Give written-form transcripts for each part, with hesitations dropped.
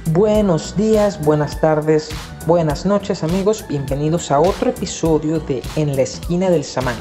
Buenos días, buenas tardes, buenas noches amigos, bienvenidos a otro episodio de En la esquina del samán.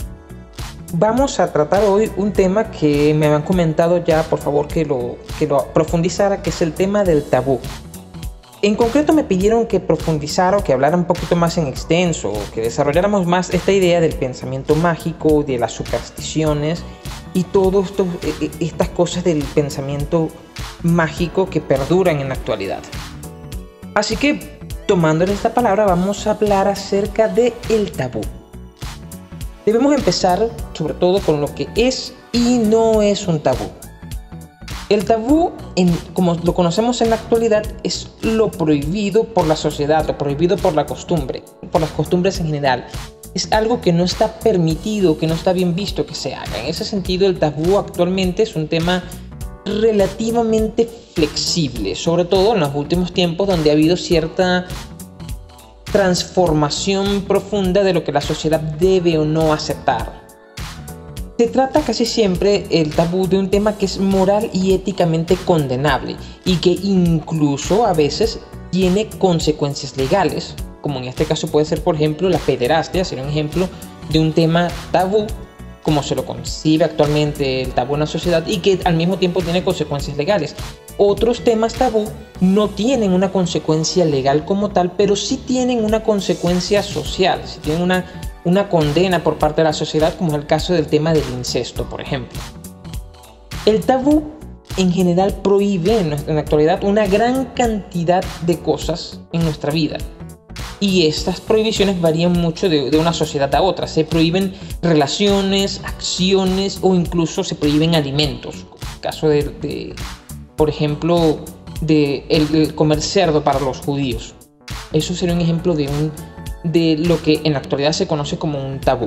Vamos a tratar hoy un tema que me han comentado ya, por favor que lo profundizara, que es el tema del tabú. En concreto me pidieron que profundizara o que hablara un poquito más en extenso, o que desarrolláramos más esta idea del pensamiento mágico, de las supersticiones y todas estas cosas del pensamiento mágico que perduran en la actualidad. Así que, tomando esta palabra, vamos a hablar acerca de el tabú. Debemos empezar, sobre todo, con lo que es y no es un tabú. El tabú, como lo conocemos en la actualidad, es lo prohibido por la sociedad, lo prohibido por la costumbre, por las costumbres en general. Es algo que no está permitido, que no está bien visto que se haga. En ese sentido, el tabú actualmente es un tema relativamente flexible, sobre todo en los últimos tiempos donde ha habido cierta transformación profunda de lo que la sociedad debe o no aceptar. Se trata casi siempre el tabú de un tema que es moral y éticamente condenable y que incluso a veces tiene consecuencias legales, como en este caso puede ser, por ejemplo, la pederastia. Sería un ejemplo de un tema tabú como se lo concibe actualmente el tabú en la sociedad y que al mismo tiempo tiene consecuencias legales. Otros temas tabú no tienen una consecuencia legal como tal, pero sí tienen una consecuencia social, sí tienen una condena por parte de la sociedad, como es el caso del tema del incesto, por ejemplo. El tabú en general prohíbe en la actualidad una gran cantidad de cosas en nuestra vida. Y estas prohibiciones varían mucho de una sociedad a otra. Se prohíben relaciones, acciones o incluso se prohíben alimentos. Como el caso por ejemplo, el comer cerdo para los judíos. Eso sería un ejemplo de lo que en la actualidad se conoce como un tabú.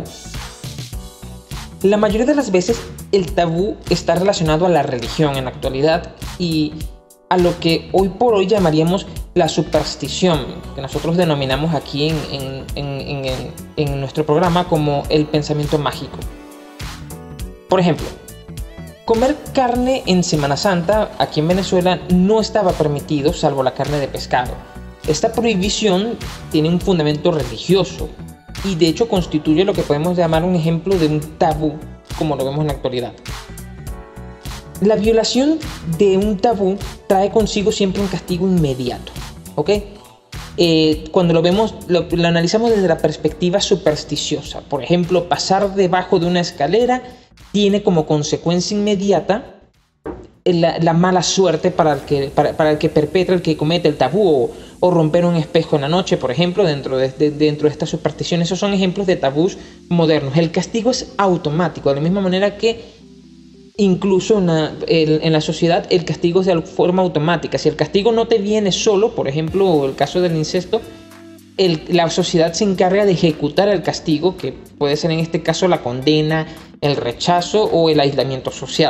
La mayoría de las veces el tabú está relacionado a la religión en la actualidad y a lo que hoy por hoy llamaríamos la superstición, que nosotros denominamos aquí en nuestro programa como el pensamiento mágico. Por ejemplo, comer carne en Semana Santa aquí en Venezuela no estaba permitido, salvo la carne de pescado. Esta prohibición tiene un fundamento religioso y de hecho constituye lo que podemos llamar un ejemplo de un tabú, como lo vemos en la actualidad. La violación de un tabú trae consigo siempre un castigo inmediato, ¿ok? Cuando lo analizamos desde la perspectiva supersticiosa. Por ejemplo, pasar debajo de una escalera tiene como consecuencia inmediata la mala suerte para el que perpetra, el que comete el tabú, o romper un espejo en la noche, por ejemplo, dentro de esta superstición. Esos son ejemplos de tabús modernos. El castigo es automático, de la misma manera que incluso en la sociedad el castigo es de forma automática. Si el castigo no te viene solo, por ejemplo, el caso del incesto, la sociedad se encarga de ejecutar el castigo, que puede ser en este caso la condena, el rechazo o el aislamiento social.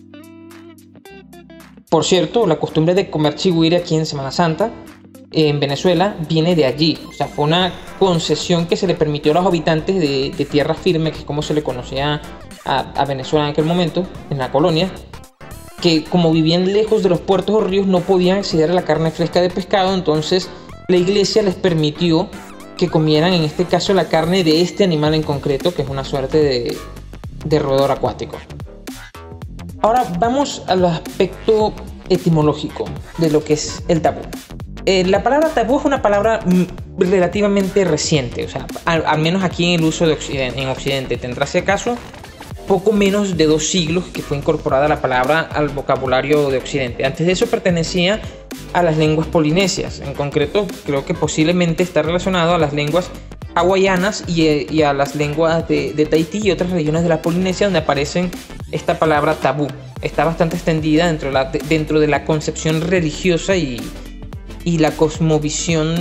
Por cierto, la costumbre de comer chigüire aquí en Semana Santa, en Venezuela, viene de allí. O sea, fue una concesión que se le permitió a los habitantes de tierra firme, que es como se le conocía a Venezuela en aquel momento, en la colonia, que como vivían lejos de los puertos o ríos no podían acceder a la carne fresca de pescado. Entonces la iglesia les permitió que comieran, en este caso, la carne de este animal en concreto, que es una suerte de roedor acuático. Ahora vamos al aspecto etimológico de lo que es el tabú. La palabra tabú es una palabra relativamente reciente, o sea, al menos aquí en el uso en Occidente. Tendrá, si acaso, poco menos de 2 siglos que fue incorporada la palabra al vocabulario de Occidente. Antes de eso pertenecía a las lenguas polinesias. En concreto, creo que posiblemente está relacionado a las lenguas hawaianas y a las lenguas de Tahití y otras regiones de la Polinesia, donde aparecen esta palabra tabú. Está bastante extendida dentro de la concepción religiosa y la cosmovisión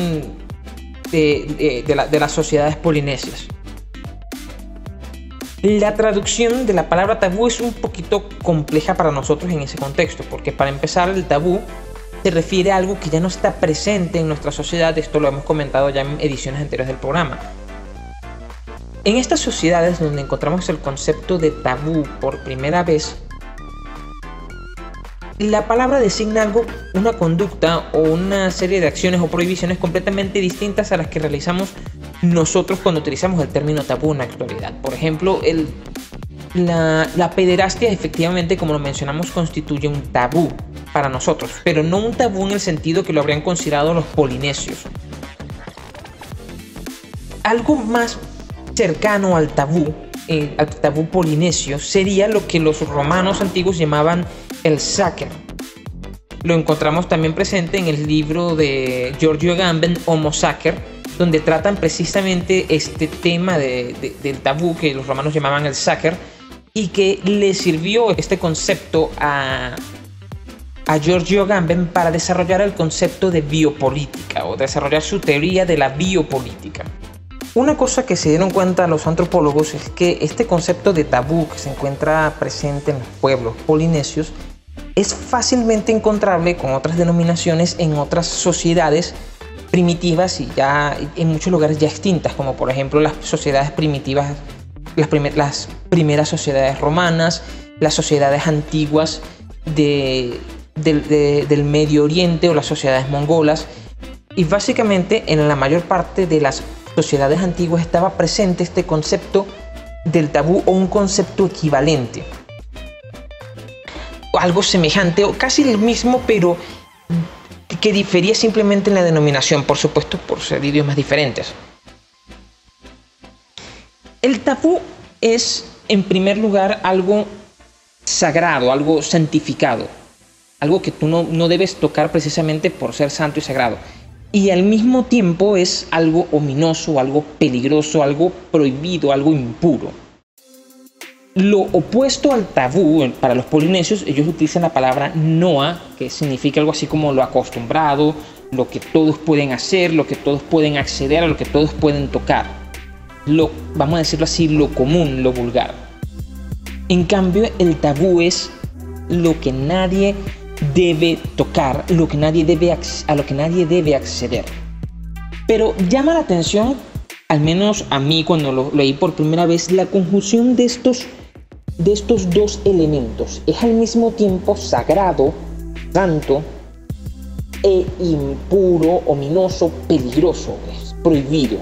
de las sociedades polinesias. La traducción de la palabra tabú es un poquito compleja para nosotros en ese contexto, porque para empezar, el tabú se refiere a algo que ya no está presente en nuestra sociedad. Esto lo hemos comentado ya en ediciones anteriores del programa. En estas sociedades donde encontramos el concepto de tabú por primera vez, La palabra designa algo, una conducta o una serie de acciones o prohibiciones completamente distintas a las que realizamos nosotros cuando utilizamos el término tabú en la actualidad. Por ejemplo, la pederastia, efectivamente, como lo mencionamos, constituye un tabú para nosotros, pero no un tabú en el sentido que lo habrían considerado los polinesios. Algo más cercano al tabú polinesio sería lo que los romanos antiguos llamaban el sacer. Lo encontramos también presente en el libro de Giorgio Agamben, Homo Sacer, donde tratan precisamente este tema del tabú que los romanos llamaban el sacer, y que le sirvió este concepto a Giorgio Agamben para desarrollar el concepto de biopolítica o desarrollar su teoría de la biopolítica. Una cosa que se dieron cuenta los antropólogos es que este concepto de tabú que se encuentra presente en los pueblos polinesios es fácilmente encontrable con otras denominaciones en otras sociedades primitivas y ya en muchos lugares ya extintas, como por ejemplo las sociedades primitivas, las primeras sociedades romanas, las sociedades antiguas del Medio Oriente o las sociedades mongolas. Y básicamente en la mayor parte de las sociedades antiguas estaba presente este concepto del tabú o un concepto equivalente, o algo semejante o casi el mismo, pero que difería simplemente en la denominación, por supuesto, por ser idiomas diferentes. El tabú es, en primer lugar, algo sagrado, algo santificado, algo que tú no debes tocar precisamente por ser santo y sagrado. Y al mismo tiempo es algo ominoso, algo peligroso, algo prohibido, algo impuro. Lo opuesto al tabú, para los polinesios, ellos utilizan la palabra noa, que significa algo así como lo acostumbrado, lo que todos pueden hacer, lo que todos pueden acceder, a lo que todos pueden tocar. Vamos a decirlo así, lo común, lo vulgar. En cambio, el tabú es lo que nadie debe tocar, a lo que nadie debe acceder. Pero llama la atención, al menos a mí cuando lo leí por primera vez, la conjunción de estos dos elementos. Es al mismo tiempo sagrado, santo, e impuro, ominoso, peligroso, es prohibido.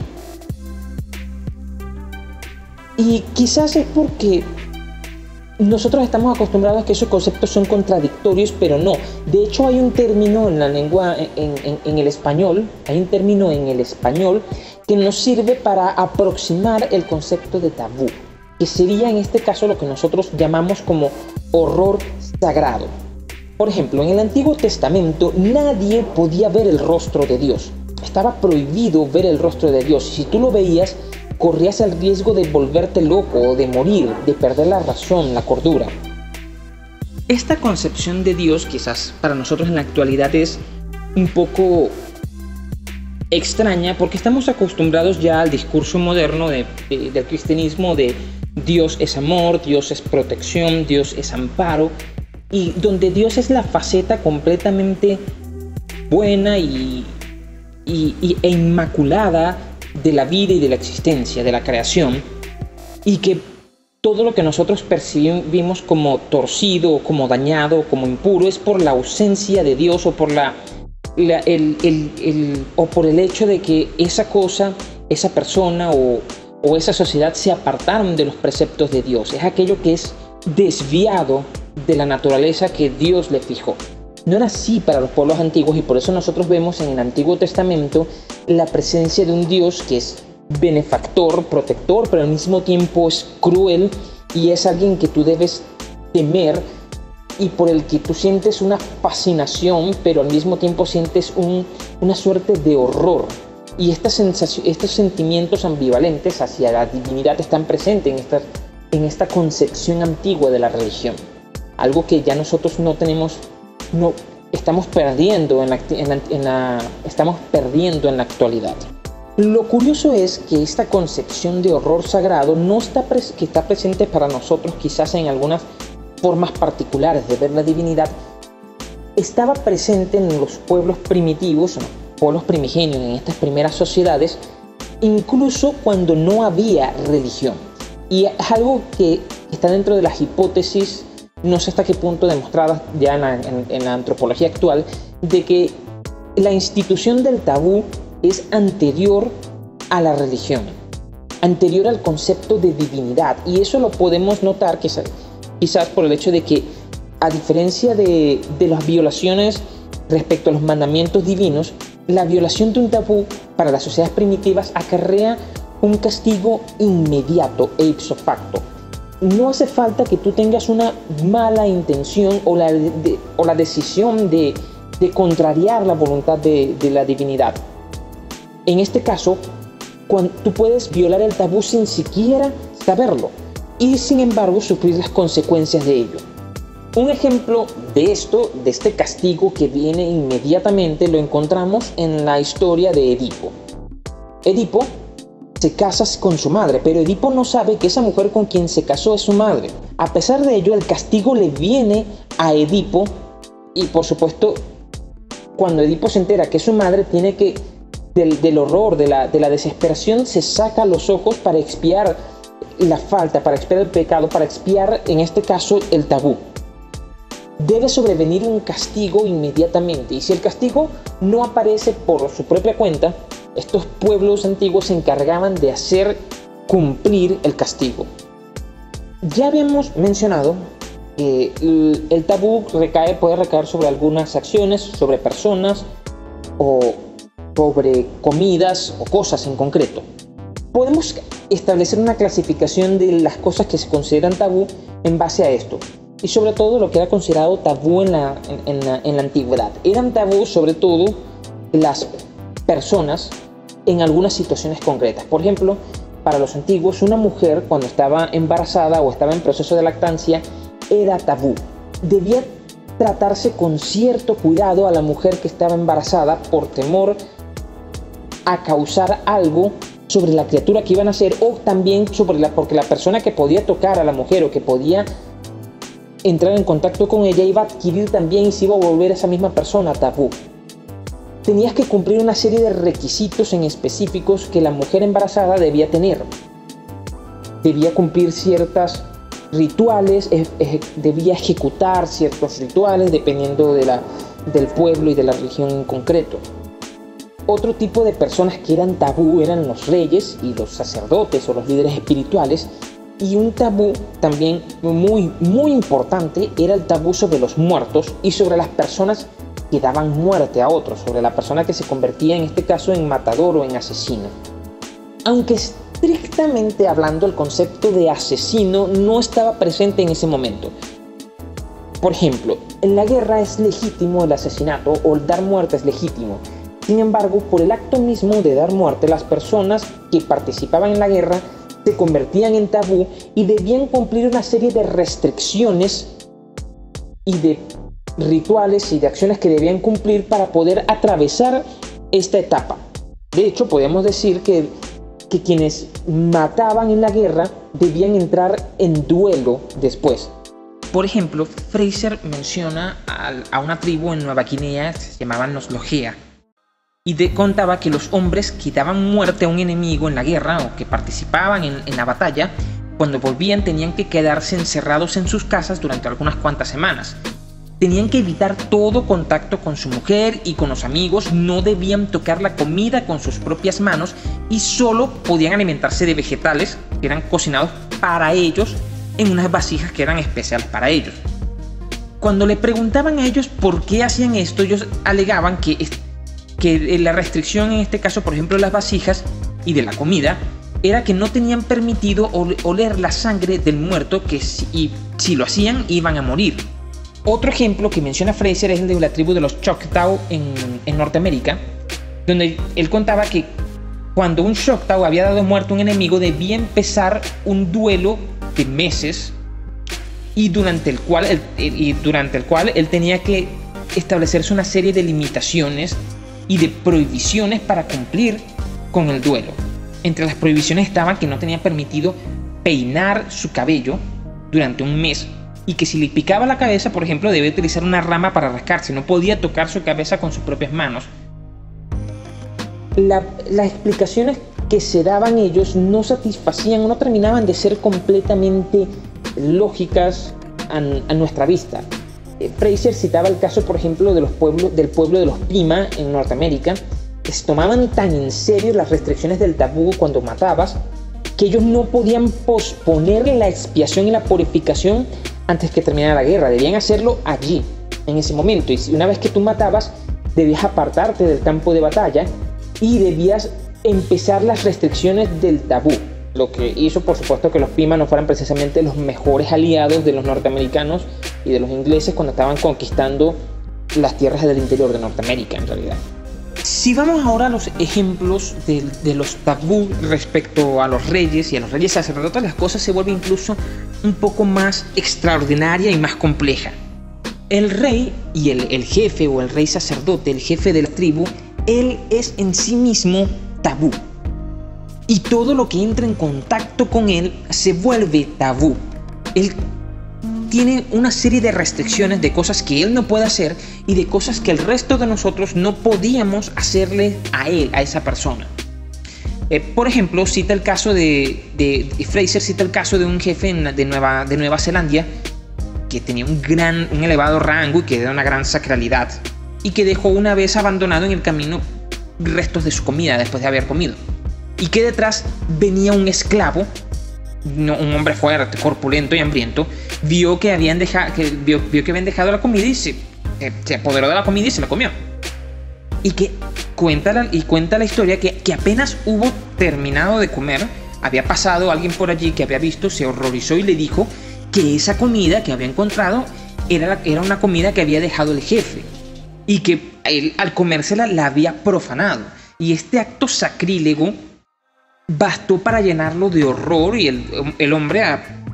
Y quizás es porque nosotros estamos acostumbrados a que esos conceptos son contradictorios, pero no. De hecho, hay un término en la lengua, en el español, que nos sirve para aproximar el concepto de tabú, que sería en este caso lo que nosotros llamamos como horror sagrado. Por ejemplo, en el Antiguo Testamento nadie podía ver el rostro de Dios. Estaba prohibido ver el rostro de Dios. Si tú lo veías, corrías el riesgo de volverte loco, de morir, de perder la razón, la cordura. Esta concepción de Dios, quizás para nosotros en la actualidad, es un poco extraña porque estamos acostumbrados ya al discurso moderno del cristianismo de Dios es amor, Dios es protección, Dios es amparo, y donde Dios es la faceta completamente buena e inmaculada de la vida y de la existencia, de la creación, y que todo lo que nosotros percibimos como torcido, como dañado, como impuro, es por la ausencia de Dios o por por el hecho de que esa cosa, esa persona o esa sociedad se apartaron de los preceptos de Dios. Es aquello que es desviado de la naturaleza que Dios le fijó. No era así para los pueblos antiguos, y por eso nosotros vemos en el Antiguo Testamento la presencia de un Dios que es benefactor, protector, pero al mismo tiempo es cruel y es alguien que tú debes temer y por el que tú sientes una fascinación, pero al mismo tiempo sientes una suerte de horror. Y estos sentimientos ambivalentes hacia la divinidad están presentes en esta concepción antigua de la religión. Algo que ya nosotros estamos perdiendo en la actualidad. Lo curioso es que esta concepción de horror sagrado que está presente para nosotros quizás en algunas formas particulares de ver la divinidad, estaba presente en los pueblos primitivos, en los pueblos primigenios, en estas primeras sociedades, incluso cuando no había religión. Y es algo que está dentro de las hipótesis no sé hasta qué punto demostradas ya en la antropología actual, de que la institución del tabú es anterior a la religión, anterior al concepto de divinidad. Y eso lo podemos notar quizás por el hecho de que, a diferencia de las violaciones respecto a los mandamientos divinos, la violación de un tabú para las sociedades primitivas acarrea un castigo inmediato e ipso facto. No hace falta que tú tengas una mala intención o la decisión de contrariar la voluntad de la divinidad. En este caso, tú puedes violar el tabú sin siquiera saberlo y, sin embargo, sufrir las consecuencias de ello. Un ejemplo de este castigo que viene inmediatamente, lo encontramos en la historia de Edipo. Edipo se casa con su madre, pero Edipo no sabe que esa mujer con quien se casó es su madre. A pesar de ello, el castigo le viene a Edipo y, por supuesto, cuando Edipo se entera que es su madre, tiene que, del horror, de la desesperación, se saca los ojos para expiar la falta, para expiar el pecado, para expiar, en este caso, el tabú. Debe sobrevenir un castigo inmediatamente, y si el castigo no aparece por su propia cuenta, estos pueblos antiguos se encargaban de hacer cumplir el castigo. Ya habíamos mencionado que el tabú puede recaer sobre algunas acciones, sobre personas o sobre comidas o cosas en concreto. Podemos establecer una clasificación de las cosas que se consideran tabú en base a esto, y sobre todo lo que era considerado tabú en la antigüedad. Eran tabú sobre todo las personas en algunas situaciones concretas. Por ejemplo, para los antiguos, una mujer cuando estaba embarazada o estaba en proceso de lactancia era tabú. Debía tratarse con cierto cuidado a la mujer que estaba embarazada por temor a causar algo sobre la criatura que iban a nacer, o también porque la persona que podía tocar a la mujer o que podía entrar en contacto con ella iba a adquirir también y se iba a volver esa misma persona tabú. Tenías que cumplir una serie de requisitos en específicos que la mujer embarazada debía tener. Debía cumplir ciertos rituales, debía ejecutar ciertos rituales dependiendo del pueblo y de la religión en concreto. Otro tipo de personas que eran tabú eran los reyes y los sacerdotes o los líderes espirituales. Y un tabú también muy, muy importante era el tabú sobre los muertos y sobre las personas que daban muerte a otros, sobre la persona que se convertía en este caso en matador o en asesino. Aunque estrictamente hablando el concepto de asesino no estaba presente en ese momento. Por ejemplo, en la guerra es legítimo el asesinato o el dar muerte es legítimo. Sin embargo, por el acto mismo de dar muerte, las personas que participaban en la guerra se convertían en tabú y debían cumplir una serie de restricciones y de rituales y de acciones que debían cumplir para poder atravesar esta etapa. De hecho, podemos decir que quienes mataban en la guerra debían entrar en duelo después. Por ejemplo, Fraser menciona a una tribu en Nueva Guinea que se llamaban los Logea, y contaba que los hombres que daban muerte a un enemigo en la guerra o que participaban en la batalla, cuando volvían tenían que quedarse encerrados en sus casas durante algunas cuantas semanas. Tenían que evitar todo contacto con su mujer y con los amigos, no debían tocar la comida con sus propias manos y solo podían alimentarse de vegetales que eran cocinados para ellos en unas vasijas que eran especiales para ellos. Cuando le preguntaban a ellos por qué hacían esto, ellos alegaban que la restricción en este caso, por ejemplo, de las vasijas y de la comida, era que no tenían permitido oler la sangre del muerto, que si lo hacían iban a morir. Otro ejemplo que menciona Fraser es el de la tribu de los Choctaw en Norteamérica, donde él contaba que cuando un Choctaw había dado muerte a un enemigo debía empezar un duelo de meses y durante el cual él tenía que establecerse una serie de limitaciones y de prohibiciones para cumplir con el duelo. Entre las prohibiciones estaban que no tenía permitido peinar su cabello durante un mes y que si le picaba la cabeza, por ejemplo, debía utilizar una rama para rascarse, no podía tocar su cabeza con sus propias manos. Las explicaciones que se daban ellos no satisfacían, no terminaban de ser completamente lógicas a nuestra vista. Fraser citaba el caso, por ejemplo, del pueblo de los Pima en Norteamérica, que se tomaban tan en serio las restricciones del tabú cuando matabas, que ellos no podían posponer la expiación y la purificación antes que terminara la guerra. Debían hacerlo allí, en ese momento. Y una vez que tú matabas, debías apartarte del campo de batalla y debías empezar las restricciones del tabú. Lo que hizo, por supuesto, que los Pima no fueran precisamente los mejores aliados de los norteamericanos y de los ingleses cuando estaban conquistando las tierras del interior de Norteamérica, en realidad. Si vamos ahora a los ejemplos de los tabú respecto a los reyes y a los reyes sacerdotes, las cosas se vuelven incluso un poco más extraordinaria y más compleja. El rey y el jefe o el rey sacerdote, el jefe de la tribu, él es en sí mismo tabú. Y todo lo que entra en contacto con él se vuelve tabú. Él tiene una serie de restricciones de cosas que él no puede hacer y de cosas que el resto de nosotros no podíamos hacerle a él, a esa persona. Por ejemplo, cita el caso Fraser cita el caso de un jefe de Nueva Zelanda que tenía un elevado rango y que era una gran sacralidad y que dejó una vez abandonado en el camino restos de su comida después de haber comido. Y que detrás venía un esclavo, un hombre fuerte, corpulento y hambriento, vio que habían dejado la comida y se apoderó de la comida y se la comió. Y que cuenta la historia que apenas hubo terminado de comer, había pasado alguien por allí que había visto, se horrorizó y le dijo que esa comida que había encontrado era una comida que había dejado el jefe y que él al comérsela la había profanado. Y este acto sacrílego bastó para llenarlo de horror y el hombre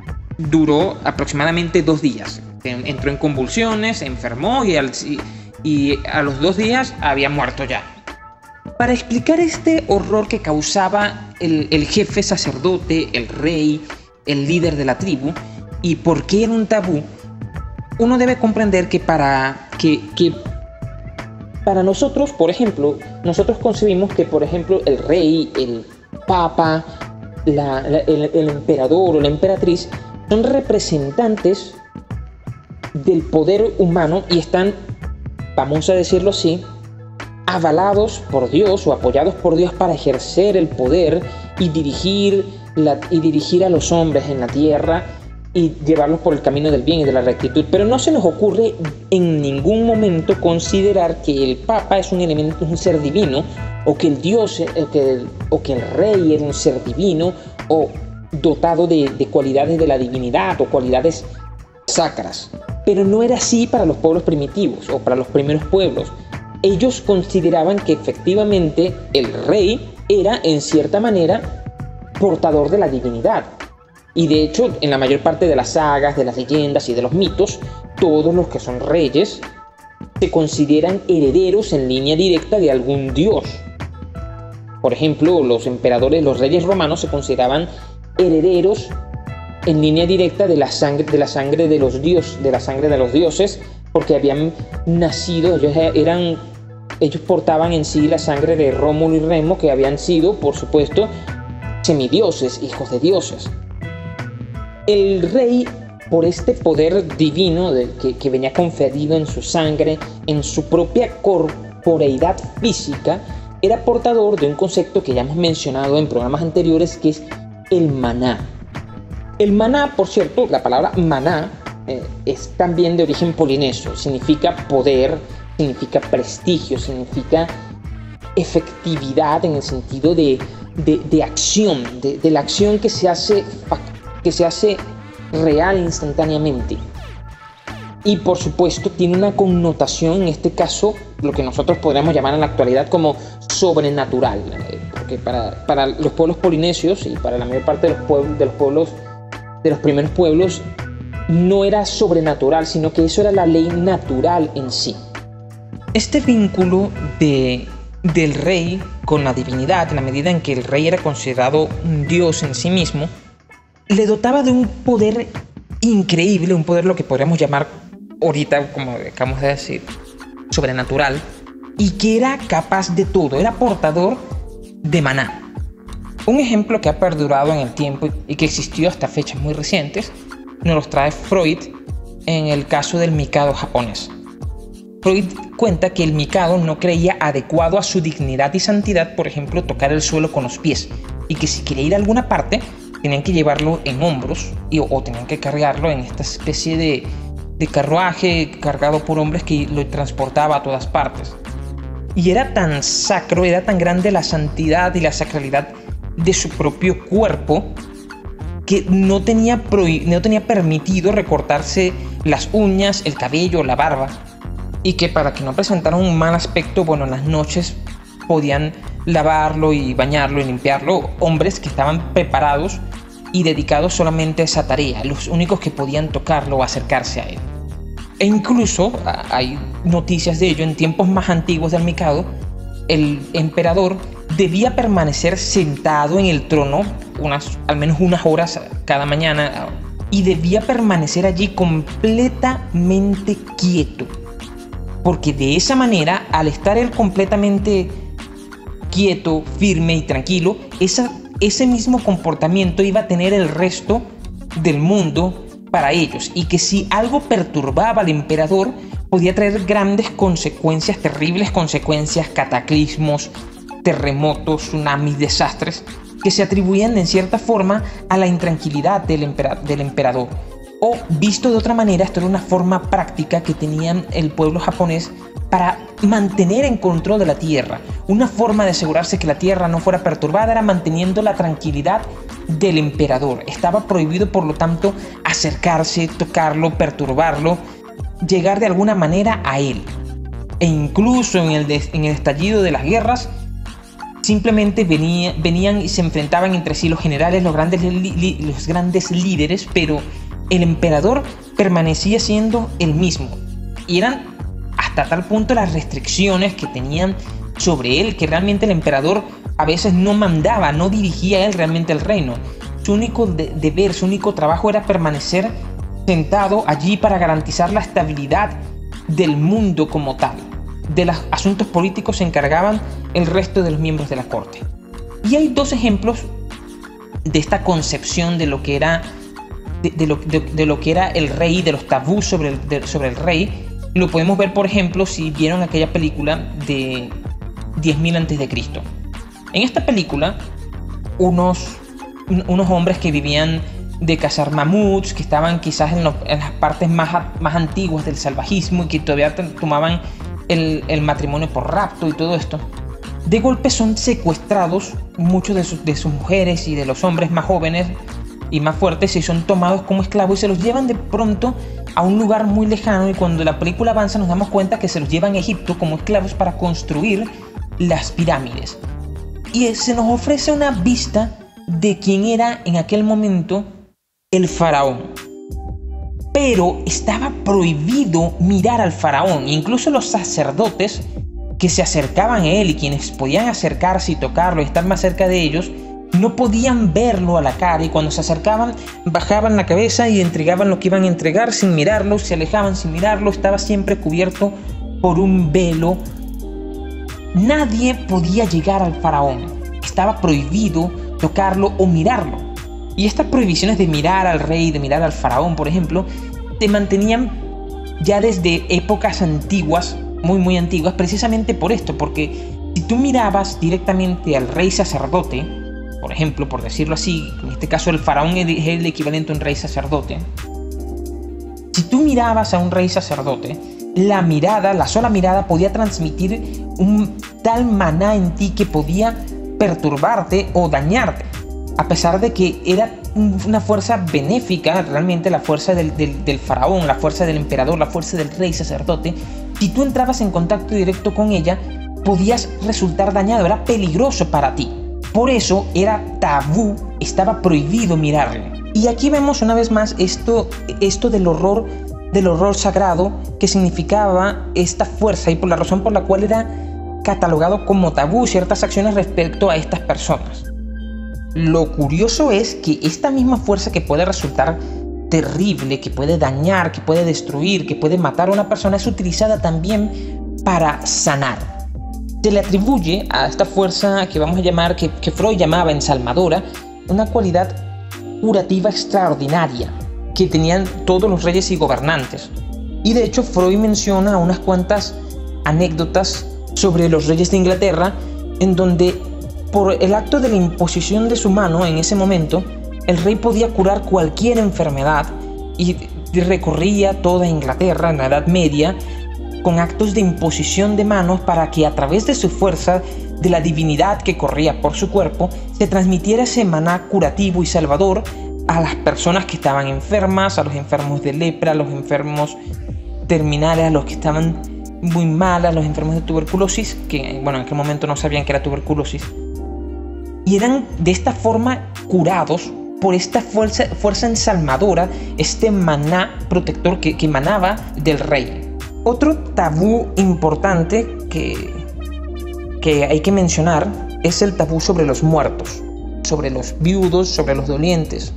duró aproximadamente 2 días. Entró en convulsiones, se enfermó y a los 2 días había muerto ya. Para explicar este horror que causaba el jefe sacerdote, el rey, el líder de la tribu y por qué era un tabú, uno debe comprender que para nosotros, por ejemplo, nosotros concebimos que, por ejemplo, el rey, el papa, el emperador o la emperatriz son representantes del poder humano y están, vamos a decirlo así, avalados por Dios o apoyados por Dios para ejercer el poder y dirigir a los hombres en la tierra y llevarlos por el camino del bien y de la rectitud. Pero no se nos ocurre en ningún momento considerar que el Papa es un ser divino, o que el Dios, o que el Rey era un ser divino, o dotado de cualidades de la divinidad, o cualidades sacras. Pero no era así para los pueblos primitivos, o para los primeros pueblos. Ellos consideraban que efectivamente el Rey era, en cierta manera, portador de la divinidad. Y de hecho, en la mayor parte de las sagas, de las leyendas y de los mitos, todos los que son reyes se consideran herederos en línea directa de algún dios. Por ejemplo, los emperadores, los reyes romanos se consideraban herederos en línea directa de la sangre de los dioses, porque habían nacido, ellos portaban en sí la sangre de Rómulo y Remo, que habían sido, por supuesto, semidioses, hijos de dioses. El rey, por este poder divino que venía conferido en su sangre, en su propia corporeidad física, era portador de un concepto que ya hemos mencionado en programas anteriores, que es el maná. El maná, por cierto, la palabra maná es también de origen polinesio, significa poder, significa prestigio, significa efectividad en el sentido de acción, de la acción que se hace real instantáneamente. Y por supuesto tiene una connotación, en este caso, lo que nosotros podríamos llamar en la actualidad como sobrenatural, porque para los pueblos polinesios y para la mayor parte de los primeros pueblos, no era sobrenatural, sino que eso era la ley natural en sí. Este vínculo del rey con la divinidad, en la medida en que el rey era considerado un dios en sí mismo, le dotaba de un poder increíble, un poder lo que podríamos llamar ahorita, como acabamos de decir, sobrenatural, y que era capaz de todo, era portador de maná. Un ejemplo que ha perdurado en el tiempo y que existió hasta fechas muy recientes nos los trae Freud en el caso del Mikado japonés. Freud cuenta que el Mikado no creía adecuado a su dignidad y santidad, por ejemplo, tocar el suelo con los pies, y que si quería ir a alguna parte tenían que llevarlo en hombros o tenían que cargarlo en esta especie de carruaje cargado por hombres que lo transportaba a todas partes. Y era tan sacro, era tan grande la santidad y la sacralidad de su propio cuerpo que no tenía permitido recortarse las uñas, el cabello, la barba, y que para que no presentara un mal aspecto, bueno, en las noches podían lavarlo y bañarlo y limpiarlo hombres que estaban preparados y dedicados solamente a esa tarea, los únicos que podían tocarlo o acercarse a él. E incluso hay noticias de ello en tiempos más antiguos del Mikado. El emperador debía permanecer sentado en el trono al menos unas horas cada mañana y debía permanecer allí completamente quieto, porque de esa manera, al estar él completamente quieto, firme y tranquilo, ese mismo comportamiento iba a tener el resto del mundo para ellos, y que si algo perturbaba al emperador podía traer grandes consecuencias, terribles consecuencias, cataclismos, terremotos, tsunamis, desastres, que se atribuían en cierta forma a la intranquilidad del emperador. O, visto de otra manera, esto era una forma práctica que tenía el pueblo japonés para mantener en control de la tierra. Una forma de asegurarse que la tierra no fuera perturbada era manteniendo la tranquilidad del emperador. Estaba prohibido, por lo tanto, acercarse, tocarlo, perturbarlo, llegar de alguna manera a él. E incluso en el estallido de las guerras, simplemente venían y se enfrentaban entre sí los generales, los grandes líderes, pero el emperador permanecía siendo el mismo. Y eran hasta tal punto las restricciones que tenían sobre él, que realmente el emperador a veces no mandaba, no dirigía él realmente el reino. Su único deber, su único trabajo era permanecer sentado allí para garantizar la estabilidad del mundo como tal. De los asuntos políticos se encargaban el resto de los miembros de la corte. Y hay dos ejemplos de esta concepción de lo que era de lo que era el rey, de los tabús sobre el rey. Lo podemos ver, por ejemplo, si vieron aquella película de 10.000 a.C. En esta película, unos hombres que vivían de cazar mamuts, que estaban quizás en las partes más antiguas del salvajismo y que todavía tomaban el matrimonio por rapto y todo esto, de golpe son secuestrados muchos de sus mujeres y de los hombres más jóvenes y más fuertes, y son tomados como esclavos y se los llevan de pronto a un lugar muy lejano, y cuando la película avanza nos damos cuenta que se los llevan a Egipto como esclavos para construir las pirámides. Y se nos ofrece una vista de quién era en aquel momento el faraón. Pero estaba prohibido mirar al faraón, e incluso los sacerdotes que se acercaban a él y quienes podían acercarse y tocarlo y estar más cerca de ellos, no podían verlo a la cara, y cuando se acercaban bajaban la cabeza y entregaban lo que iban a entregar sin mirarlo, se alejaban sin mirarlo, estaba siempre cubierto por un velo. Nadie podía llegar al faraón, estaba prohibido tocarlo o mirarlo. Y estas prohibiciones de mirar al rey, de mirar al faraón, por ejemplo, se mantenían ya desde épocas antiguas, muy antiguas, precisamente por esto, porque si tú mirabas directamente al rey sacerdote, por ejemplo, por decirlo así, en este caso el faraón es el equivalente a un rey sacerdote. Si tú mirabas a un rey sacerdote, la sola mirada podía transmitir un tal maná en ti que podía perturbarte o dañarte, a pesar de que era una fuerza benéfica, realmente la fuerza del faraón, la fuerza del emperador, la fuerza del rey sacerdote. Si tú entrabas en contacto directo con ella, podías resultar dañado, era peligroso para ti. Por eso era tabú, estaba prohibido mirarle. Y aquí vemos una vez más esto del horror sagrado que significaba esta fuerza, y por la razón por la cual era catalogado como tabú ciertas acciones respecto a estas personas. Lo curioso es que esta misma fuerza que puede resultar terrible, que puede dañar, que puede destruir, que puede matar a una persona, es utilizada también para sanar. Se le atribuye a esta fuerza que vamos a llamar, que Freud llamaba ensalmadora, una cualidad curativa extraordinaria, que tenían todos los reyes y gobernantes. Y de hecho Freud menciona unas cuantas anécdotas sobre los reyes de Inglaterra, en donde por el acto de la imposición de su mano en ese momento, el rey podía curar cualquier enfermedad y recorría toda Inglaterra en la Edad Media con actos de imposición de manos para que a través de su fuerza, de la divinidad que corría por su cuerpo, se transmitiera ese maná curativo y salvador a las personas que estaban enfermas, a los enfermos de lepra, a los enfermos terminales, a los que estaban muy mal, a los enfermos de tuberculosis, que bueno, en aquel momento no sabían que era tuberculosis. Y eran de esta forma curados por esta fuerza ensalmadora, este maná protector que emanaba del rey. Otro tabú importante que hay que mencionar es el tabú sobre los muertos, sobre los viudos, sobre los dolientes.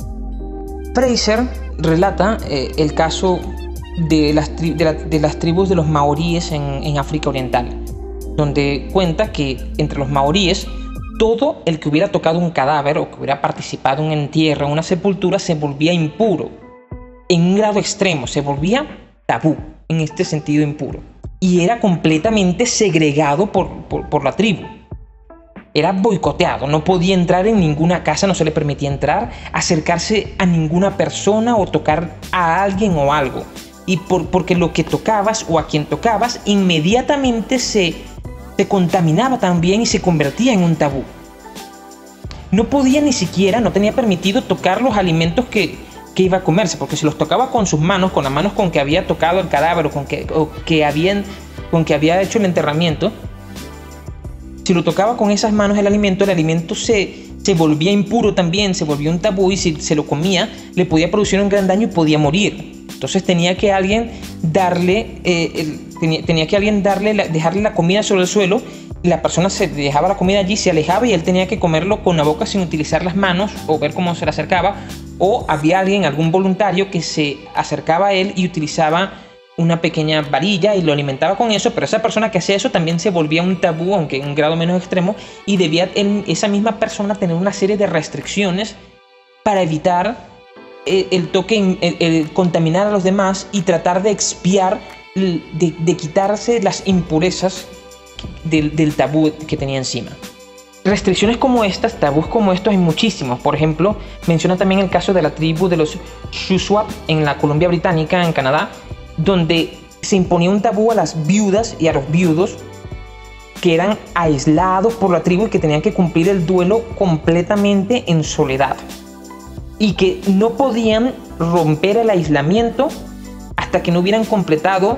Fraser relata el caso de las tribus de los maoríes en África Oriental, donde cuenta que entre los maoríes todo el que hubiera tocado un cadáver o que hubiera participado en un entierro, en una sepultura, se volvía impuro. En un grado extremo, se volvía tabú, en este sentido impuro. Y era completamente segregado por la tribu. Era boicoteado, no podía entrar en ninguna casa, no se le permitía entrar, acercarse a ninguna persona o tocar a alguien o algo. Y porque lo que tocabas o a quien tocabas inmediatamente se contaminaba también y se convertía en un tabú. No podía ni siquiera, no tenía permitido tocar los alimentos que iba a comerse, porque si los tocaba con sus manos, con las manos con que había tocado el cadáver o con que había hecho el enterramiento, si lo tocaba con esas manos el alimento se volvía impuro también, se volvía un tabú, y si se lo comía le podía producir un gran daño y podía morir. Entonces tenía que alguien darle dejarle la comida sobre el suelo, y la persona se dejaba la comida allí, se alejaba y él tenía que comerlo con la boca sin utilizar las manos o ver cómo se le acercaba, o había algún voluntario que se acercaba a él y utilizaba una pequeña varilla y lo alimentaba con eso, pero esa persona que hacía eso también se volvía un tabú, aunque en un grado menos extremo, y debía esa misma persona tener una serie de restricciones para evitar el toque, el contaminar a los demás y tratar de expiar, de quitarse las impurezas del tabú que tenía encima. Restricciones como estas, tabús como estos, hay muchísimos. Por ejemplo, menciona también el caso de la tribu de los Shuswap en la Columbia Británica, en Canadá, donde se imponía un tabú a las viudas y a los viudos que eran aislados por la tribu y que tenían que cumplir el duelo completamente en soledad, y que no podían romper el aislamiento hasta que no hubieran completado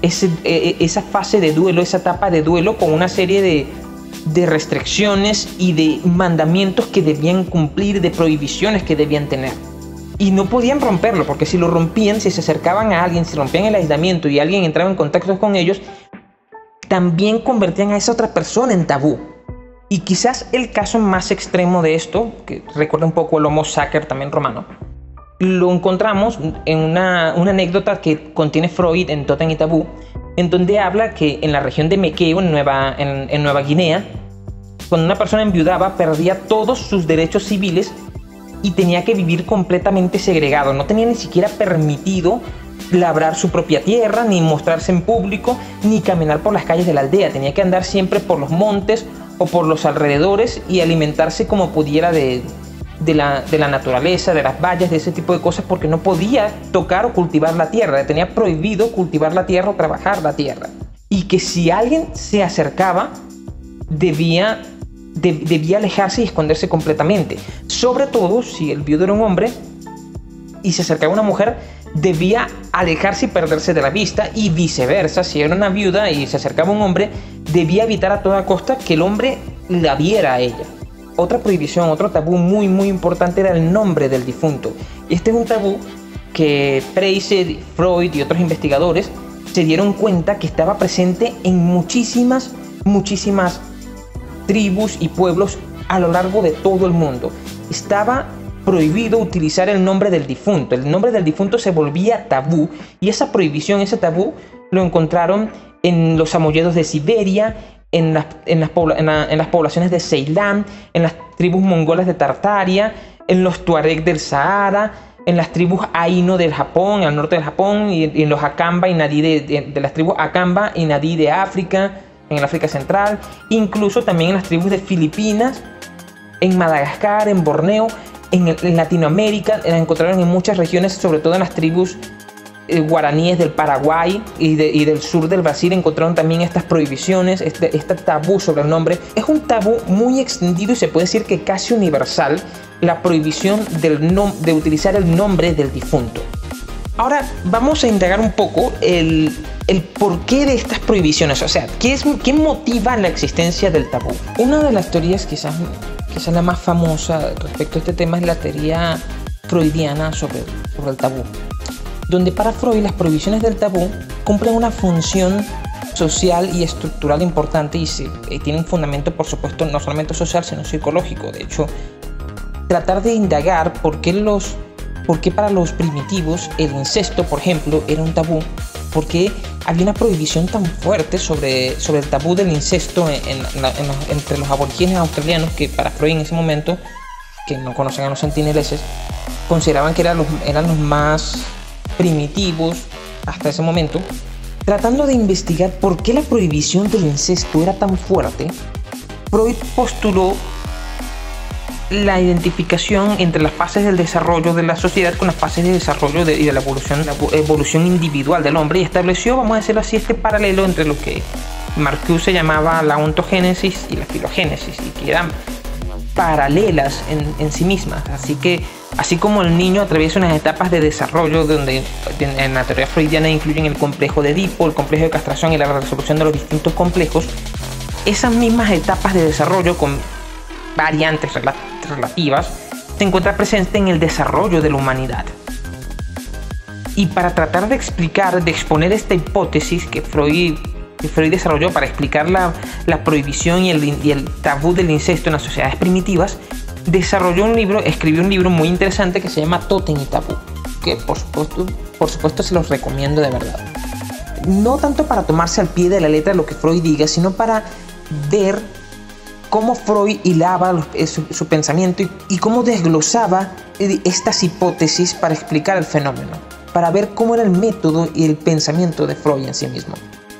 esa fase de duelo, esa etapa de duelo, con una serie de restricciones y de mandamientos que debían cumplir, de prohibiciones que debían tener. Y no podían romperlo, porque si lo rompían, si se acercaban a alguien, si rompían el aislamiento y alguien entraba en contacto con ellos, también convertían a esa otra persona en tabú. Y quizás el caso más extremo de esto, que recuerda un poco el Homo sacer también romano, lo encontramos en una anécdota que contiene Freud en Totem y Tabú, en donde habla que en la región de Mekeo, en Nueva Guinea, cuando una persona enviudaba, perdía todos sus derechos civiles y tenía que vivir completamente segregado. No tenía ni siquiera permitido labrar su propia tierra, ni mostrarse en público, ni caminar por las calles de la aldea. Tenía que andar siempre por los montes o por los alrededores y alimentarse como pudiera de la naturaleza, de las vallas, de ese tipo de cosas, porque no podía tocar o cultivar la tierra. Tenía prohibido cultivar la tierra o trabajar la tierra. Y que si alguien se acercaba, debía alejarse y esconderse completamente. Sobre todo si el viudo era un hombre y se acercaba a una mujer, debía alejarse y perderse de la vista, y viceversa. Si era una viuda y se acercaba a un hombre, debía evitar a toda costa que el hombre la viera a ella. Otra prohibición, otro tabú muy muy importante era el nombre del difunto. Este es un tabú que Fraser, Freud y otros investigadores se dieron cuenta que estaba presente en muchísimas tribus y pueblos a lo largo de todo el mundo. Estaba prohibido utilizar el nombre del difunto. El nombre del difunto se volvía tabú, y esa prohibición, ese tabú, lo encontraron en los samoyedos de Siberia, en las poblaciones de Ceilán, en las tribus mongolas de Tartaria, en los tuareg del Sahara, en las tribus Aino del Japón, al norte del Japón, y en los Akamba y Nadi de las tribus Akamba y Nadi de África, en el África Central, incluso también en las tribus de Filipinas, en Madagascar, en Borneo, en Latinoamérica. La encontraron en muchas regiones, sobre todo en las tribus guaraníes del Paraguay y del sur del Brasil. Encontraron también estas prohibiciones, este tabú sobre el nombre. Es un tabú muy extendido y se puede decir que casi universal, la prohibición de utilizar el nombre del difunto. Ahora vamos a indagar un poco el porqué de estas prohibiciones, o sea, ¿qué motiva la existencia del tabú? Una de las teorías quizás la más famosa respecto a este tema es la teoría freudiana sobre el tabú, donde para Freud las prohibiciones del tabú cumplen una función social y estructural importante y tienen fundamento, por supuesto, no solamente social, sino psicológico. De hecho, tratar de indagar por qué para los primitivos el incesto, por ejemplo, era un tabú, por qué había una prohibición tan fuerte sobre el tabú del incesto entre los aborígenes australianos, que para Freud en ese momento, que no conocen a los sentineleses, consideraban que eran los más primitivos hasta ese momento. Tratando de investigar por qué la prohibición del incesto era tan fuerte, Freud postuló la identificación entre las fases del desarrollo de la sociedad con las fases de desarrollo y de la evolución individual del hombre, y estableció, vamos a decirlo así, este paralelo entre lo que Marcuse llamaba la ontogénesis y la filogénesis, y que eran paralelas en sí mismas. Así como el niño atraviesa unas etapas de desarrollo donde en la teoría freudiana incluyen el complejo de Edipo, el complejo de castración y la resolución de los distintos complejos, esas mismas etapas de desarrollo con variantes relativas se encuentra presente en el desarrollo de la humanidad. Y para tratar de exponer esta hipótesis que Freud desarrolló para explicar la prohibición y el tabú del incesto en las sociedades primitivas, escribió un libro muy interesante que se llama Tótem y Tabú, que por supuesto se los recomiendo de verdad. No tanto para tomarse al pie de la letra lo que Freud diga, sino para ver cómo Freud hilaba su pensamiento y cómo desglosaba estas hipótesis para explicar el fenómeno, para ver cómo era el método y el pensamiento de Freud en sí mismo.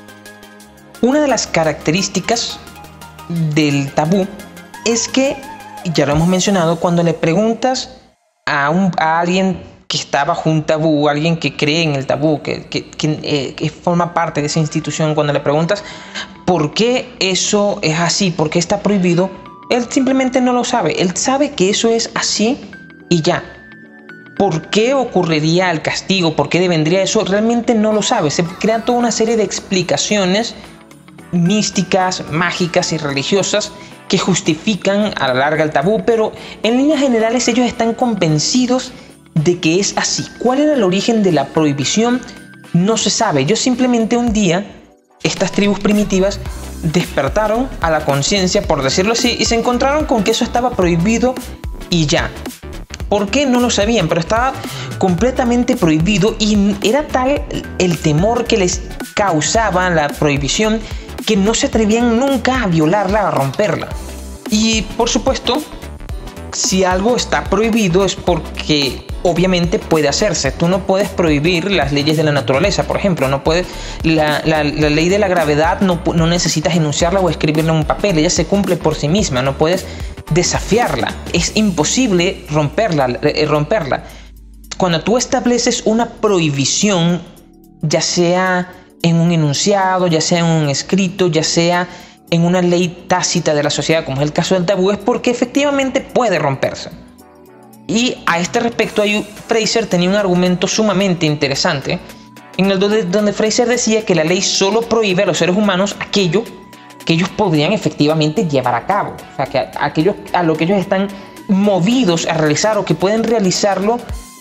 Una de las características del tabú es que, ya lo hemos mencionado, cuando le preguntas a alguien que está bajo un tabú, alguien que cree en el tabú, que forma parte de esa institución, cuando le preguntas por qué eso es así, por qué está prohibido, él simplemente no lo sabe. Él sabe que eso es así y ya. ¿Por qué ocurriría el castigo? ¿Por qué vendría eso? Realmente no lo sabe. Se crean toda una serie de explicaciones místicas, mágicas y religiosas que justifican a la larga el tabú, pero en líneas generales ellos están convencidos de que es así. ¿Cuál era el origen de la prohibición? No se sabe. Ellos simplemente un día, estas tribus primitivas despertaron a la conciencia, por decirlo así, y se encontraron con que eso estaba prohibido y ya. ¿Por qué? No lo sabían, pero estaba completamente prohibido y era tal el temor que les causaba la prohibición que no se atrevían nunca a violarla, a romperla. Y por supuesto, si algo está prohibido es porque obviamente puede hacerse. Tú no puedes prohibir las leyes de la naturaleza, por ejemplo. No puedes, la ley de la gravedad no necesitas enunciarla o escribirla en un papel. Ella se cumple por sí misma. No puedes desafiarla. Es imposible romperla. Cuando tú estableces una prohibición, ya sea en un enunciado, ya sea en un escrito, ya sea en una ley tácita de la sociedad, como es el caso del tabú, es porque efectivamente puede romperse. Y a este respecto, Fraser tenía un argumento sumamente interesante, en el donde Fraser decía que la ley solo prohíbe a los seres humanos aquello que ellos podrían efectivamente llevar a cabo. O sea, que a lo que ellos están movidos a realizar o que pueden realizarlo,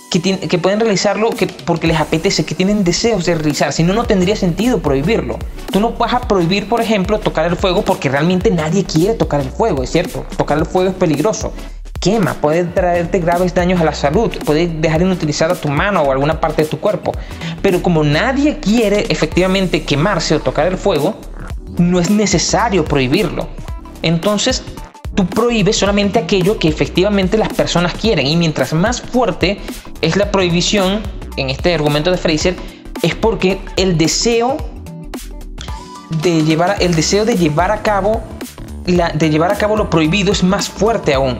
porque les apetece, que tienen deseos de realizar. Si no, no tendría sentido prohibirlo. Tú no vas a prohibir, por ejemplo, tocar el fuego porque realmente nadie quiere tocar el fuego, es cierto. Tocar el fuego es peligroso. Quema, puede traerte graves daños a la salud, puede dejar inutilizada tu mano o alguna parte de tu cuerpo. Pero como nadie quiere efectivamente quemarse o tocar el fuego, no es necesario prohibirlo. Entonces, tú prohíbes solamente aquello que efectivamente las personas quieren, y mientras más fuerte es la prohibición, en este argumento de Fraser, es porque el deseo de llevar a cabo lo prohibido es más fuerte aún.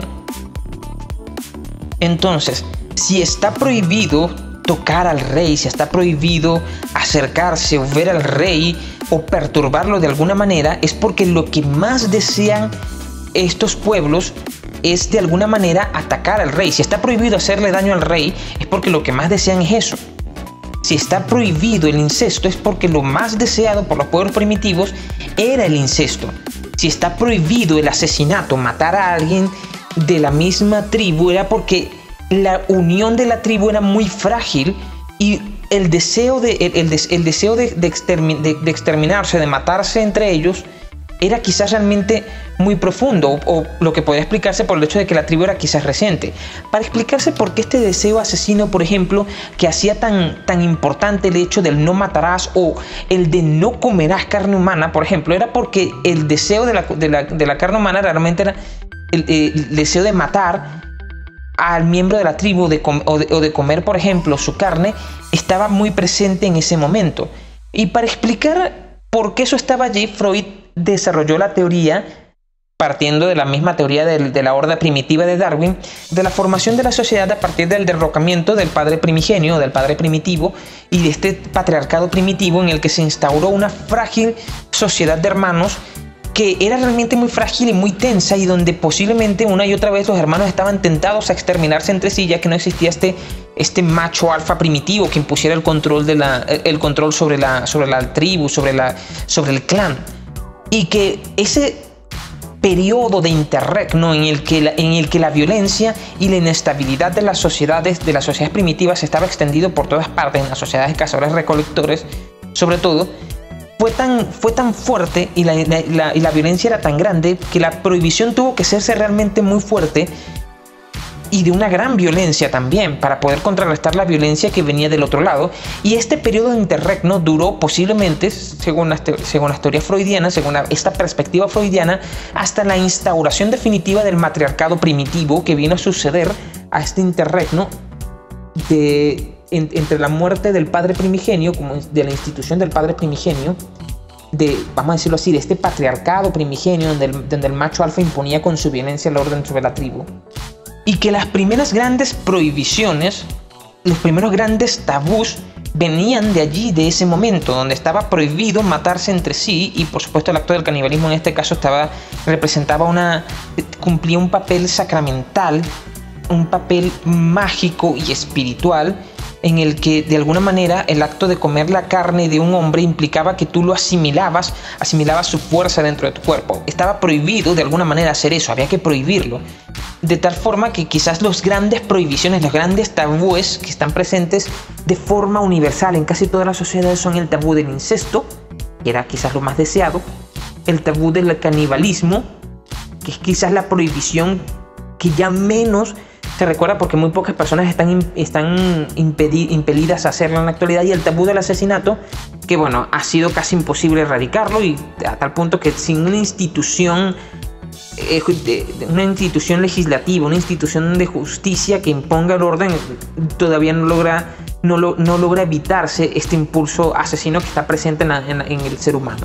Entonces, si está prohibido tocar al rey, si está prohibido acercarse o ver al rey o perturbarlo de alguna manera, es porque lo que más desean estos pueblos es de alguna manera atacar al rey. Si está prohibido hacerle daño al rey, es porque lo que más desean es eso. Si está prohibido el incesto, es porque lo más deseado por los pueblos primitivos era el incesto. Si está prohibido el asesinato, matar a alguien de la misma tribu, era porque la unión de la tribu era muy frágil y el deseo de exterminarse, de matarse entre ellos, era quizás realmente muy profundo, o lo que podría explicarse por el hecho de que la tribu era quizás reciente. Para explicarse por qué este deseo asesino, por ejemplo, que hacía tan importante el hecho del no matarás o el de no comerás carne humana, por ejemplo, era porque el deseo de la carne humana realmente era el deseo de matar al miembro de la tribu o de comer, por ejemplo, su carne, estaba muy presente en ese momento. Y para explicar por qué eso estaba allí, Freud desarrolló la teoría, partiendo de la misma teoría de la horda primitiva de Darwin, de la formación de la sociedad a partir del derrocamiento del padre primigenio, del padre primitivo, y de este patriarcado primitivo en el que se instauró una frágil sociedad de hermanos que era realmente muy frágil y muy tensa, y donde posiblemente una y otra vez los hermanos estaban tentados a exterminarse entre sí, ya que no existía este macho alfa primitivo que impusiera el control sobre la tribu, sobre el clan. Y que ese periodo de interregno en el que la violencia y la inestabilidad de las sociedades primitivas se estaba extendido por todas partes, en las sociedades de cazadores recolectores sobre todo, fue tan fuerte y la violencia era tan grande que la prohibición tuvo que hacerse realmente muy fuerte y de una gran violencia también, para poder contrarrestar la violencia que venía del otro lado. Y este periodo de interregno duró posiblemente, según las teorías freudianas, según esta perspectiva freudiana, hasta la instauración definitiva del matriarcado primitivo, que vino a suceder a este interregno entre la muerte del padre primigenio, como de la institución del padre primigenio, vamos a decirlo así, de este patriarcado primigenio donde el macho alfa imponía con su violencia el orden sobre la tribu. Y que las primeras grandes prohibiciones, los primeros grandes tabús venían de allí, de ese momento, donde estaba prohibido matarse entre sí, y por supuesto el acto del canibalismo en este caso cumplía un papel sacramental, un papel mágico y espiritual, en el que de alguna manera el acto de comer la carne de un hombre implicaba que tú lo asimilabas su fuerza dentro de tu cuerpo. Estaba prohibido de alguna manera hacer eso, había que prohibirlo. De tal forma que quizás las grandes prohibiciones, los grandes tabúes que están presentes de forma universal en casi todas las sociedades son el tabú del incesto, que era quizás lo más deseado, el tabú del canibalismo, que es quizás la prohibición que ya menos se recuerda porque muy pocas personas están impelidas a hacerlo en la actualidad, y el tabú del asesinato, que bueno, ha sido casi imposible erradicarlo, y a tal punto que sin una institución legislativa, una institución de justicia que imponga el orden, todavía no logra evitarse este impulso asesino que está presente en el ser humano.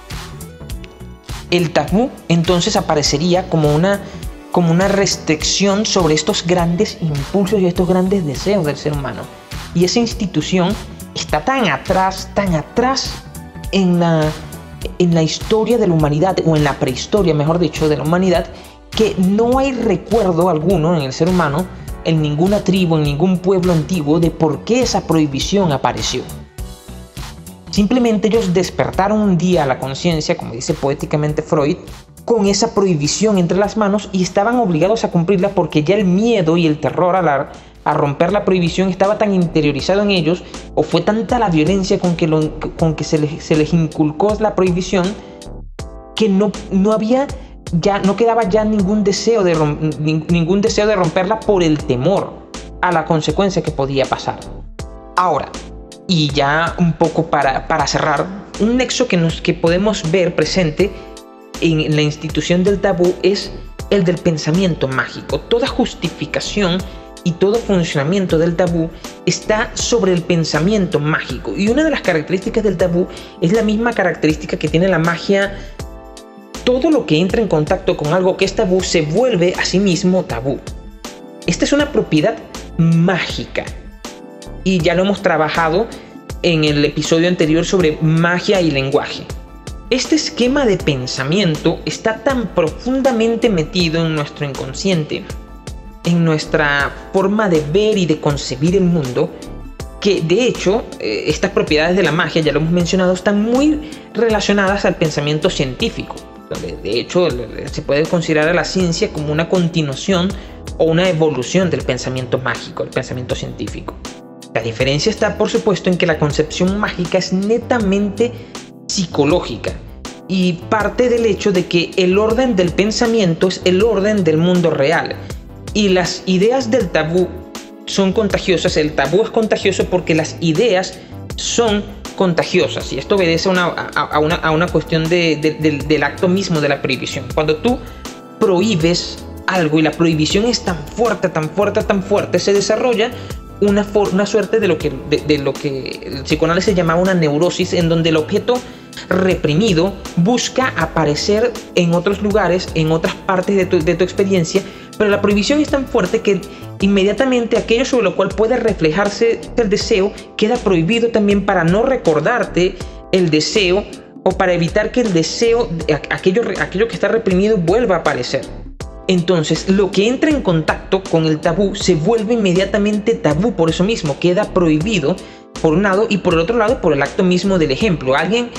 El tabú entonces aparecería como una restricción sobre estos grandes impulsos y estos grandes deseos del ser humano. Y esa institución está tan atrás en la historia de la humanidad, o en la prehistoria, mejor dicho, de la humanidad, que no hay recuerdo alguno en el ser humano, en ninguna tribu, en ningún pueblo antiguo, de por qué esa prohibición apareció. Simplemente ellos despertaron un día a la conciencia, como dice poéticamente Freud, con esa prohibición entre las manos, y estaban obligados a cumplirla porque ya el miedo y el terror a romper la prohibición estaba tan interiorizado en ellos, o fue tanta la violencia con que se les inculcó la prohibición, que no quedaba ya ningún deseo de romperla por el temor a la consecuencia que podía pasar. Ahora, y ya un poco para cerrar, un nexo que podemos ver presente en la institución del tabú es el del pensamiento mágico. Toda justificación y todo funcionamiento del tabú está sobre el pensamiento mágico. Y una de las características del tabú es la misma característica que tiene la magia. Todo lo que entra en contacto con algo que es tabú se vuelve a sí mismo tabú. Esta es una propiedad mágica. Y ya lo hemos trabajado en el episodio anterior sobre magia y lenguaje. Este esquema de pensamiento está tan profundamente metido en nuestro inconsciente, en nuestra forma de ver y de concebir el mundo, que de hecho estas propiedades de la magia, ya lo hemos mencionado, están muy relacionadas al pensamiento científico. De hecho, se puede considerar a la ciencia como una continuación o una evolución del pensamiento mágico, el pensamiento científico. La diferencia está, por supuesto, en que la concepción mágica es netamente psicológica y parte del hecho de que el orden del pensamiento es el orden del mundo real. Y las ideas del tabú son contagiosas. El tabú es contagioso porque las ideas son contagiosas. Y esto obedece a una cuestión del acto mismo de la prohibición. Cuando tú prohíbes algo y la prohibición es tan fuerte, tan fuerte, tan fuerte, se desarrolla una suerte de lo que el psicoanálisis llamaba una neurosis, en donde el objeto reprimido busca aparecer en otros lugares, en otras partes de tu experiencia, pero la prohibición es tan fuerte que inmediatamente aquello sobre lo cual puede reflejarse el deseo queda prohibido también, para no recordarte el deseo o para evitar que el deseo, aquello que está reprimido, vuelva a aparecer. Entonces, lo que entra en contacto con el tabú se vuelve inmediatamente tabú. Por eso mismo queda prohibido por un lado, y por el otro lado por el acto mismo del ejemplo.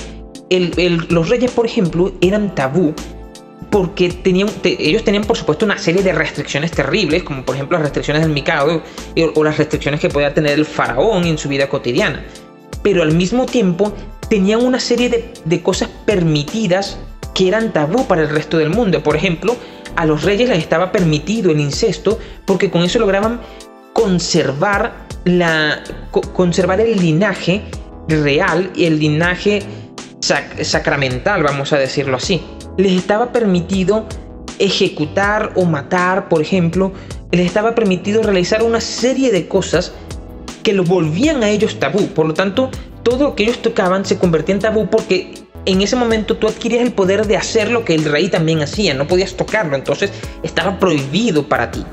Los reyes, por ejemplo, eran tabú porque ellos tenían, por supuesto, una serie de restricciones terribles, como por ejemplo las restricciones del Mikado o las restricciones que podía tener el faraón en su vida cotidiana. Pero al mismo tiempo tenían una serie de cosas permitidas que eran tabú para el resto del mundo. Por ejemplo, a los reyes les estaba permitido el incesto porque con eso lograban conservar el linaje real y el linaje sacramental, vamos a decirlo así. Les estaba permitido ejecutar o matar, por ejemplo. Les estaba permitido realizar una serie de cosas que lo volvían a ellos tabú. Por lo tanto, todo lo que ellos tocaban se convertía en tabú, porque en ese momento tú adquirías el poder de hacer lo que el rey también hacía. No podías tocarlo, entonces estaba prohibido para ti.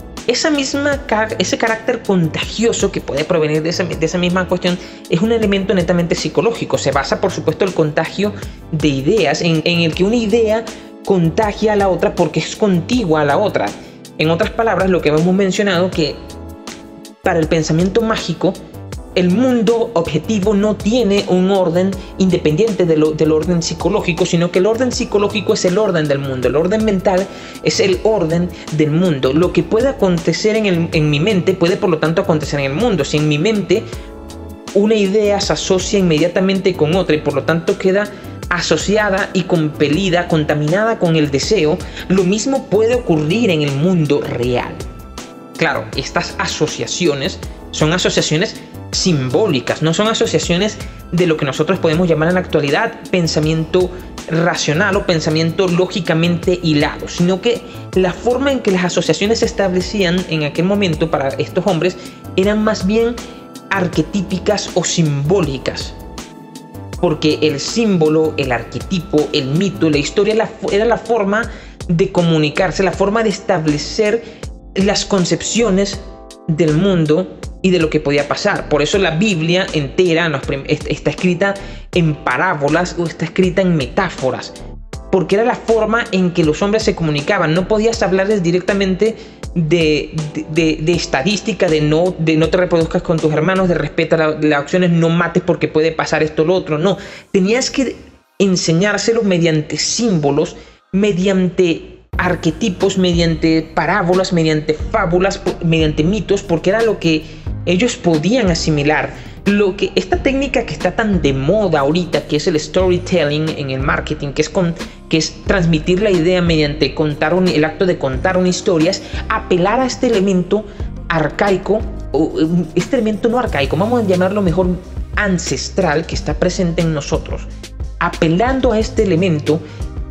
Ese carácter contagioso que puede provenir de esa misma cuestión es un elemento netamente psicológico. Se basa, por supuesto, el contagio de ideas, en el que una idea contagia a la otra porque es contigua a la otra. En otras palabras, lo que hemos mencionado, que para el pensamiento mágico, el mundo objetivo no tiene un orden independiente del orden psicológico, sino que el orden psicológico es el orden del mundo. El orden mental es el orden del mundo. Lo que puede acontecer en mi mente puede, por lo tanto, acontecer en el mundo. Si en mi mente una idea se asocia inmediatamente con otra y por lo tanto queda asociada y compelida, contaminada con el deseo, lo mismo puede ocurrir en el mundo real. Claro, estas asociaciones son asociaciones simbólicas, no son asociaciones de lo que nosotros podemos llamar en la actualidad pensamiento racional o pensamiento lógicamente hilado, sino que la forma en que las asociaciones se establecían en aquel momento para estos hombres eran más bien arquetípicas o simbólicas, porque el símbolo, el arquetipo, el mito, la historia era la forma de comunicarse, la forma de establecer las concepciones del mundo y de lo que podía pasar. Por eso la Biblia entera está escrita en parábolas o está escrita en metáforas, porque era la forma en que los hombres se comunicaban. No podías hablarles directamente de estadística, de no te reproduzcas con tus hermanos, de respeta las acciones, no mates porque puede pasar esto o lo otro. No, tenías que enseñárselos mediante símbolos, mediante arquetipos, mediante parábolas, mediante fábulas, mediante mitos, porque era lo que ellos podían asimilar. Esta técnica que está tan de moda ahorita, que es el storytelling en el marketing, que es transmitir la idea mediante el acto de contar una historia, es apelar a este elemento arcaico, o este elemento no arcaico, vamos a llamarlo mejor ancestral, que está presente en nosotros. Apelando a este elemento,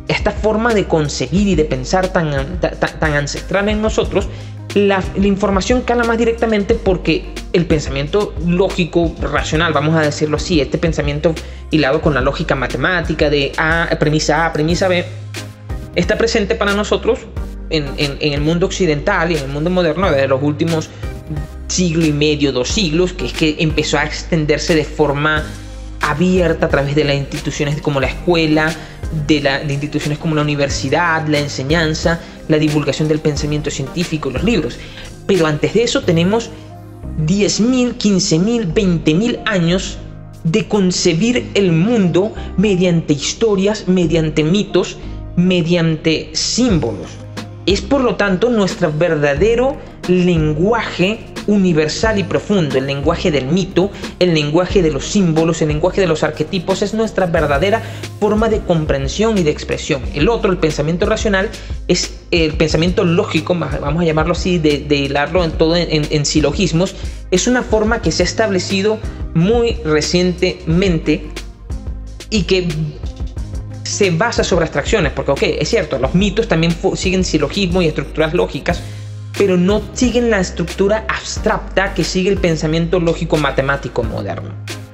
esta forma de concebir y de pensar tan ancestral en nosotros, la información cala más directamente porque el pensamiento lógico, racional, vamos a decirlo así, este pensamiento hilado con la lógica matemática de premisa A, premisa B, está presente para nosotros en el mundo occidental y en el mundo moderno desde los últimos siglo y medio, 2 siglos, que es que empezó a extenderse de forma abierta a través de las instituciones como la escuela, de instituciones como la universidad, la enseñanza, la divulgación del pensamiento científico, los libros. Pero antes de eso tenemos 10.000, 15.000, 20.000 años de concebir el mundo mediante historias, mediante mitos, mediante símbolos. Es por lo tanto nuestro verdadero lenguaje universal y profundo, el lenguaje del mito, el lenguaje de los símbolos, el lenguaje de los arquetipos, es nuestra verdadera forma de comprensión y de expresión. El otro, el pensamiento racional, es el pensamiento lógico, vamos a llamarlo así, de hilarlo en silogismos. Es una forma que se ha establecido muy recientemente y que se basa sobre abstracciones, porque es cierto, los mitos también siguen silogismos y estructuras lógicas, pero no siguen la estructura abstracta que sigue el pensamiento lógico matemático moderno.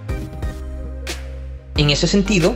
En ese sentido,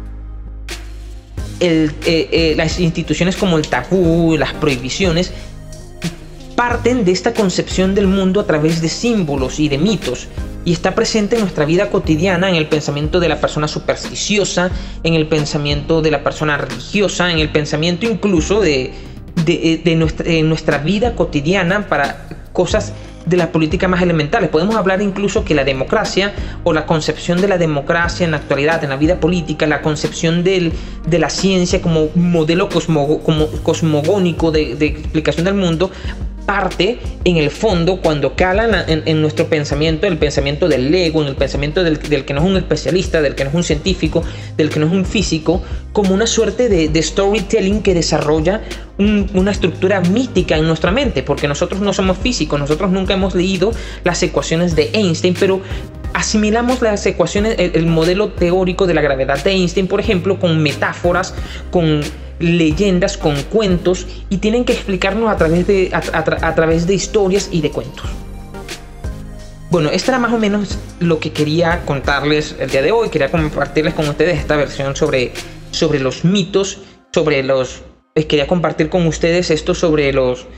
las instituciones como el tabú, las prohibiciones, parten de esta concepción del mundo a través de símbolos y de mitos, y está presente en nuestra vida cotidiana, en el pensamiento de la persona supersticiosa, en el pensamiento de la persona religiosa, en el pensamiento incluso de nuestra vida cotidiana para cosas de la política más elementales. Podemos hablar incluso que la democracia o la concepción de la democracia en la actualidad, en la vida política, la concepción de la ciencia como modelo cosmogónico de explicación del mundo, parte en el fondo cuando cala en nuestro pensamiento, el pensamiento del ego, en el pensamiento del que no es un especialista, del que no es un científico, del que no es un físico, como una suerte de storytelling que desarrolla una estructura mítica en nuestra mente, porque nosotros no somos físicos, nosotros nunca hemos leído las ecuaciones de Einstein, pero asimilamos las ecuaciones, el modelo teórico de la gravedad de Einstein, por ejemplo, con metáforas, con leyendas, con cuentos, y tienen que explicarnos a través de historias y de cuentos. Bueno, esto era más o menos lo que quería contarles el día de hoy. Quería compartirles con ustedes esta versión sobre los mitos, quería compartir con ustedes esto sobre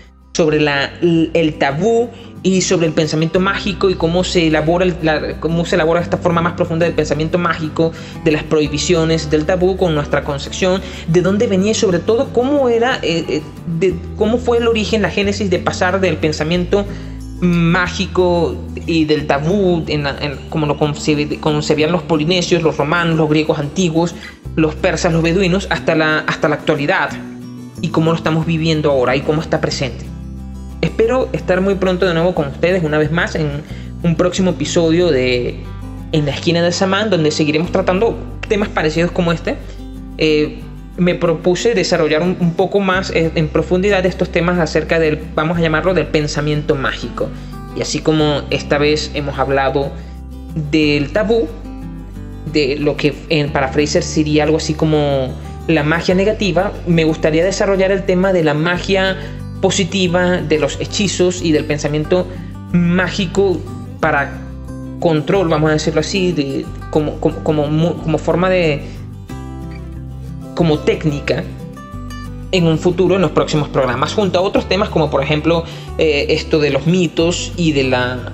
el tabú y sobre el pensamiento mágico y cómo se elabora esta forma más profunda del pensamiento mágico, de las prohibiciones, del tabú con nuestra concepción, de dónde venía y sobre todo cómo fue el origen, la génesis de pasar del pensamiento mágico y del tabú, como lo concebían los polinesios, los romanos, los griegos antiguos, los persas, los beduinos, hasta la actualidad, y cómo lo estamos viviendo ahora y cómo está presente. Espero estar muy pronto de nuevo con ustedes una vez más en un próximo episodio de En la esquina del samán, donde seguiremos tratando temas parecidos como este. Me propuse desarrollar un poco más en profundidad estos temas acerca del, vamos a llamarlo, del pensamiento mágico. Y así como esta vez hemos hablado del tabú, de lo que para Fraser sería algo así como la magia negativa, me gustaría desarrollar el tema de la magia positiva, de los hechizos y del pensamiento mágico para control, vamos a decirlo así, como forma de, como técnica en un futuro, en los próximos programas, junto a otros temas como por ejemplo esto de los mitos y de la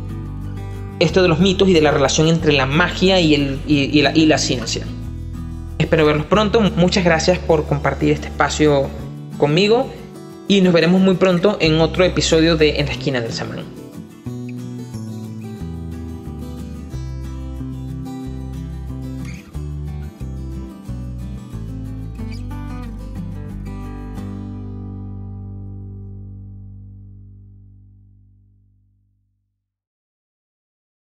relación entre la magia y la ciencia. Espero verlos pronto. Muchas gracias por compartir este espacio conmigo y nos veremos muy pronto en otro episodio de En la esquina del samán.